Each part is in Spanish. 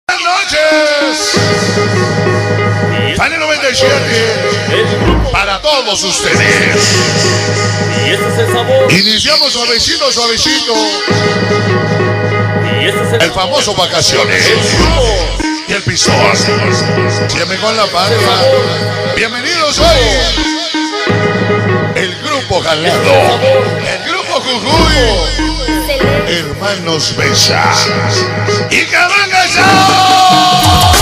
Buenas noches. Pane 97 para todos ustedes. Y este es el sabor. Iniciamos suavecito, suavecito. Y este es el famoso Vacaciones. Y el pistón. Siempre con la pareja. Bienvenidos hoy. El grupo Jalado. El grupo Jujuy. Hermanos Besa. Y que venga ya.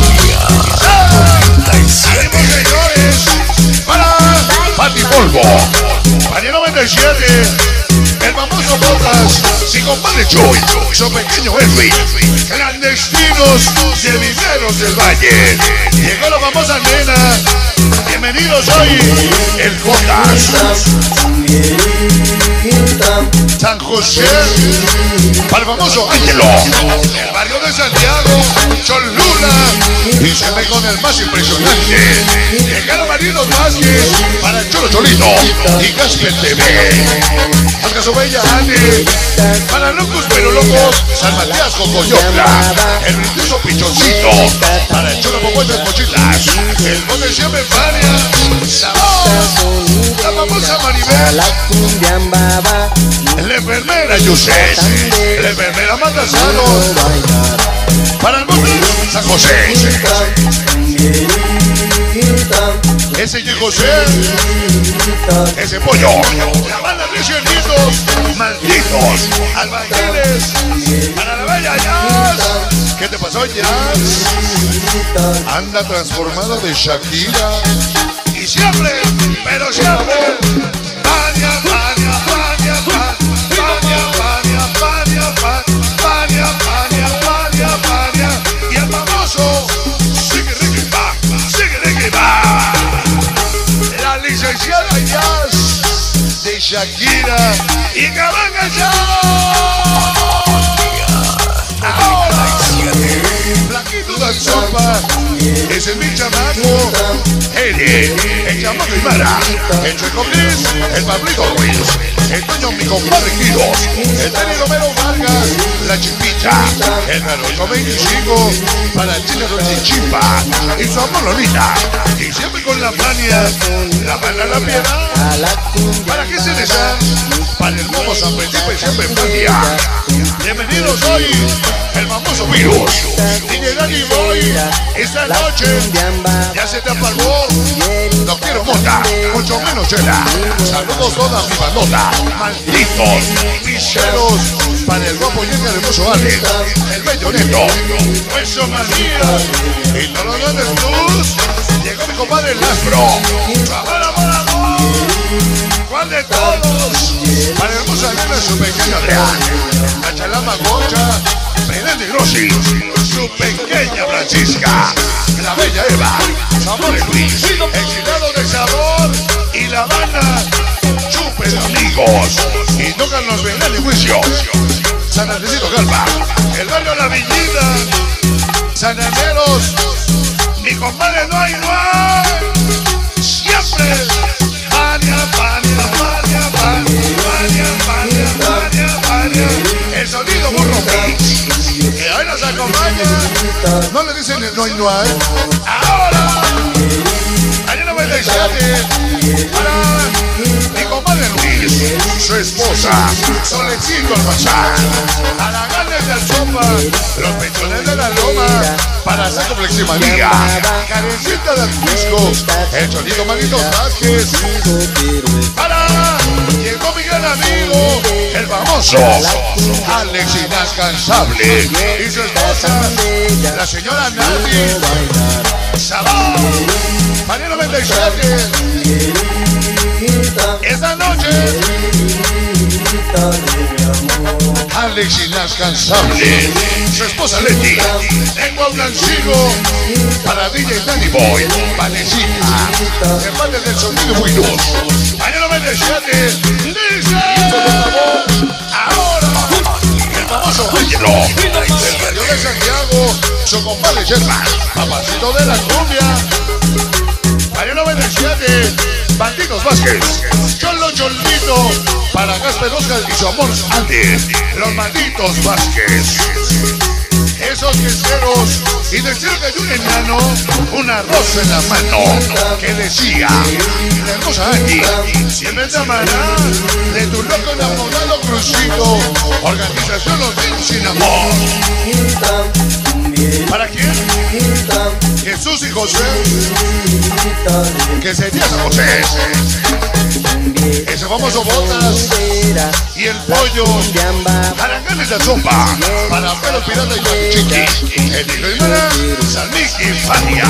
Salimos, señores, para Pati Polvo. Pane 97. El famoso Botas, mi compadre Chuy, su pequeño Edwin, clandestinos de Viveros del Valle. Llegó la famosa nena. Bienvenidos hoy, el Jotas. San José, para el famoso Ángelo. El barrio de Santiago, Cholula. Y se ve con el más impresionante. Llegaron Marinos Vázquez para el Cholo Cholito y Casper TV. Su bella Andy, para locos pero locos, San Matías con Coyotla, el brindioso Pichoncito, para el Cholo Popotes Mochilas, el bote siempre Fania, Sabor, la famosa Maribel, la enfermera Yusef, la enfermera Matasano, para el bote San José, ese Y José, ese pollo, la banda Recienitos, malditos, albañiles, para la bella Jazz. ¿Qué te pasó, Jazz? Anda transformado de Shakira. Y siempre, pero siempre, Fania, Fania, Fania, Fania, Fania, Fania, Fania, Fania, Fania, Fania, y el famoso Sigue Ricky Va, Sigue Ricky Va. La licenciada Jazz de Shakira y que venga ya. Ahora, Blanquito de Sopa, ese es mi chamaco, el chamaco Imara, el Chueco Gris, el Pablito Ruiz, el Toño mi compadre Quiros, el Dani Romero Vargas, la Chipita, el Naruto 25, para el Chile de Chimpa, y su amor Lolita, y siempre con la Fania, la banda La Piedad, para que se les da, para el Momo San Felipe siempre Fania. Bienvenidos hoy, el famoso Virus, DJ Danny Boy, esta noche ya se te apagó, no quiero mota, mucho menos chela, saludos toda mi bandota, malditos, picheros, para el guapo y el hermoso Alex, el bello neto, Hueso Manía, y todos los grandes blues, llegó mi compadre el Astro, ¿cuál de todos? Para el hermoso Elena, su pequeña Real, la Chalama Gocha, Menendez Grossi, su pequeña Francisca, la bella Eva, Sabor Luis, exilado de Sabor y la banda Chupen Amigos, y tocan los Bengal y Juicio, San Andresito Galva, el barrio La Villita, San Anderos, mi compadre no hay, siempre, Fania, Fania, Fania, Fania, Fania, Fania, Fania, el sonido burro Mix, que hoy nos acompaña, no le dicen no hay, ahora, año 97, para mi compadre Luis, su esposa, Solecito Almazán, a la Ganes del Sopa, los pechones de la Loma, para Saco Fleximanía, Carecita del Pisco, el sonido Manitos Vázquez, para, llegó mi gran amigo, el famoso Alex Inalcanzable, y su esposa, la señora Nati, Sabor, María 97, esta noche, Alex Inalcanzable, su esposa Leti, en Guablancigo, para DJ Danny Boy, Valecita, en parte del sonido muy luz. Año 97, dice, ahora, el famoso Ángelo, del barrio de Santiago, su compadre Sherman, papacito de la cumbia. Año 97, Bandidos Vázquez, Cholo Cholito, para Gasper Oscar y su amor Andy, los Malditos Vázquez. esos queseros, y de cerca hay un enano, una rosa en la mano, que decía, la hermosa Angie, siempre te amará, de tu loco enamorado Crucito, organización Los Niños Sin Amor. ¿Para quién? Jesús y José, que sería San José. Ese famoso Botas y el pollo, Aranganes de sopa, para pelos pirata y chiqui, el hijo de Mara, San Miki, Fania,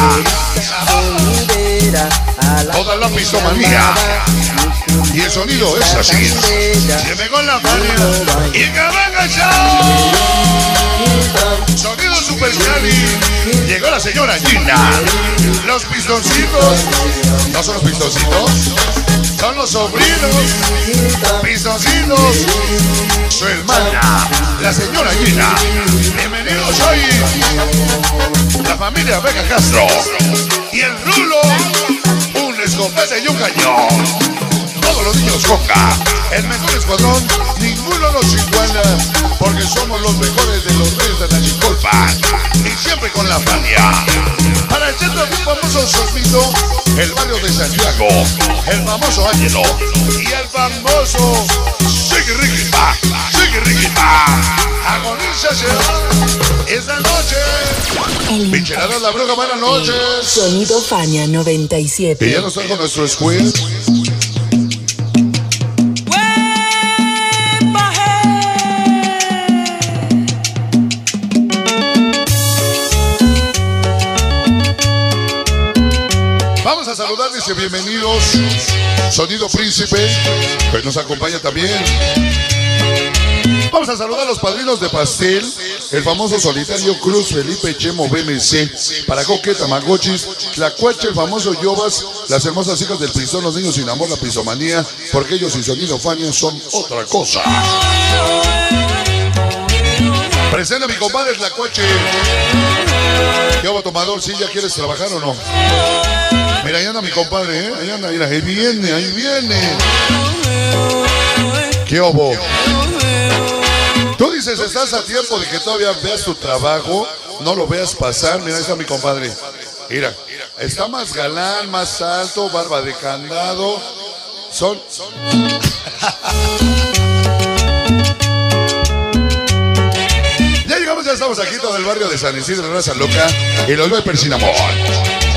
toda la pistomanía. Y el sonido es así. Siempre con la Fania y Cabanga Show. Sonido Super Cali. Llegó la señora Gina. Los pistoncitos. No son los pistoncitos, son los sobrinos. Pistoncitos. Su hermana, la señora Gina. Bienvenidos hoy. La familia Vega Castro. Y el Rulo. Un escopeta y un cañón. Todos los niños Coca, el mejor escuadrón, ninguno nos iguala, porque somos los mejores de los reyes de la Chicolpa, y siempre con la Fania. Para el centro de un famoso sonido, el barrio de Santiago, el famoso Ángelo, y el famoso Chiquiriquipa, Chiquiriquipa. Agonízase esta noche. Pinceladas La Bruja, buenas noches. Sonido Fania 97. Y ya nos trajo nuestro squid. Vamos a saludar, dice bienvenidos. Sonido Príncipe, que nos acompaña también. Vamos a saludar a los padrinos de pastel, el famoso Solitario Cruz, Felipe Chemo BMC, para Coque, Tamagotchis, Tlacuache, el famoso Yobas, las hermosas hijas del Pistón, Los Niños Sin Amor, la Pisomanía, porque ellos y Sonido Fania son otra cosa. Presenta a mi compadre Tlacuache. ¿Qué hago, tomador? ¿Sí ya quieres trabajar o no? Mira, ahí anda mi compadre, ¿eh? Ahí anda, mira, ahí viene, ahí viene. ¿Qué hubo? Tú dices, estás a tiempo de que todavía veas tu trabajo, no lo veas pasar. Mira, ahí está mi compadre. Mira, está más galán, más alto, barba de candado. Ya llegamos, ya estamos aquí, todo el barrio de San Isidro, Raza Loca, y los Vipers Sin Amor.